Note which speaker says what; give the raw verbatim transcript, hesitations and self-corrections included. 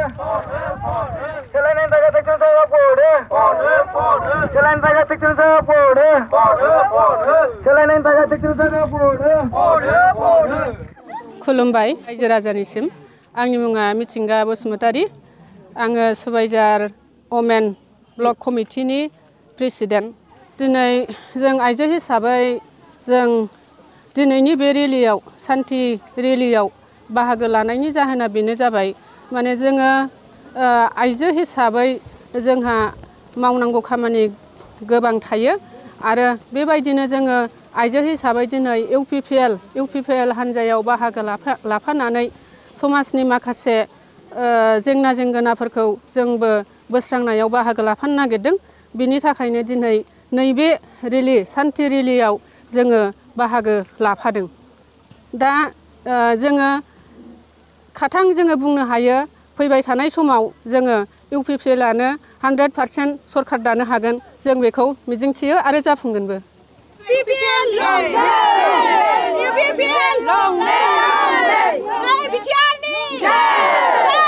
Speaker 1: Selain taga tekun saya pode. Selain taga tekun saya pode. Selain taga tekun saya pode.
Speaker 2: खुलुमबाय रायजो राजानिसिम आंनि मुङा मिथिंगा बसुमतारी आङो सुबाइजार ओमेन ब्लक कमिटिनि प्रेसिडेन्ट दिनै जों आइजो हिसाबै जों दिनैनि बे रेलियाव सान्थि रेलियाव बाहागो लानायनि जाहोना बेनो जाबाय माने जोङो आइजो हिसाबै जोंहा मावनांगौ खामानि गोबां थायो आरो बेबायदिनो जोङो आइजो हिसाबै दिनै इउपिपिएल इउपिपिएल हान्जायाव बाहागो लाफा लाफानानै समाजनि माखासे जेंना जेंगोनाफोरखौ जोंबो बोस्रांनायाव बाहागो लाफानो नागिरदों बिनि थाखायनो दिनै नैबे रेलि सान्थि रेलियाव जोङो बाहागो लाफादों दा जोङो खाथां जोङो बुंनो हायो फैबाय थानाय समाव जोङो इउपिपिएलआनो हानड्रेड पारसेन्ट सरकार दानो हागोन जों बेखौ मिजिंथियो आरो जाफुंगोनबो
Speaker 3: इउपिपिएल लं जय इउपिपिएल लं जय जय बिटिआरनि जय